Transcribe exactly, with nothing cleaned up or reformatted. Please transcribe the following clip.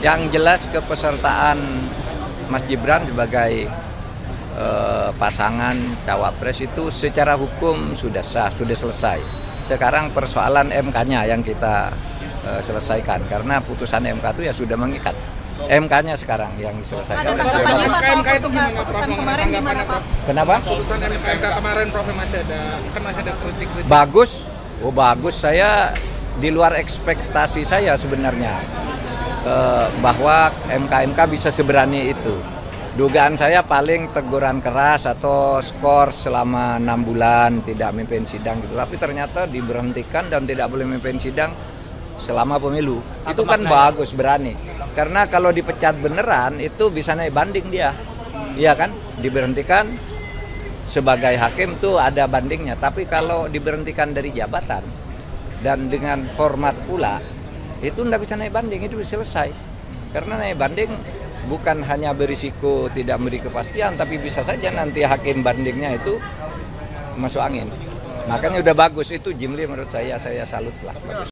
Yang jelas kepesertaan Mas Gibran sebagai eh, pasangan cawapres itu secara hukum sudah sah, sudah selesai. Sekarang persoalan M K-nya yang kita eh, selesaikan karena putusan M K itu ya sudah mengikat. M K-nya sekarang yang diselesaikan. Ada tanggapan Pak M K itu gimana, Prof? Kemarin gimana, Prof? Kenapa? Putusan M K kemarin, Prof, masih ada kan masih ada kritik-kritik. Bagus, oh bagus. Saya di luar ekspektasi saya sebenarnya eh, bahwa M K M K bisa seberani itu. Dugaan saya paling teguran keras atau skor selama enam bulan tidak memimpin sidang gitu. Tapi ternyata diberhentikan dan tidak boleh memimpin sidang selama pemilu. Itu kan bagus, berani. Karena kalau dipecat beneran itu bisa naik banding dia. Iya kan? Diberhentikan sebagai hakim tuh ada bandingnya. Tapi kalau diberhentikan dari jabatan dan dengan hormat pula itu tidak bisa naik banding, itu selesai. Karena naik banding bukan hanya berisiko tidak memberi kepastian, tapi bisa saja nanti hakim bandingnya itu masuk angin. Makanya udah bagus itu Jimli menurut saya, saya salut lah. Bagus.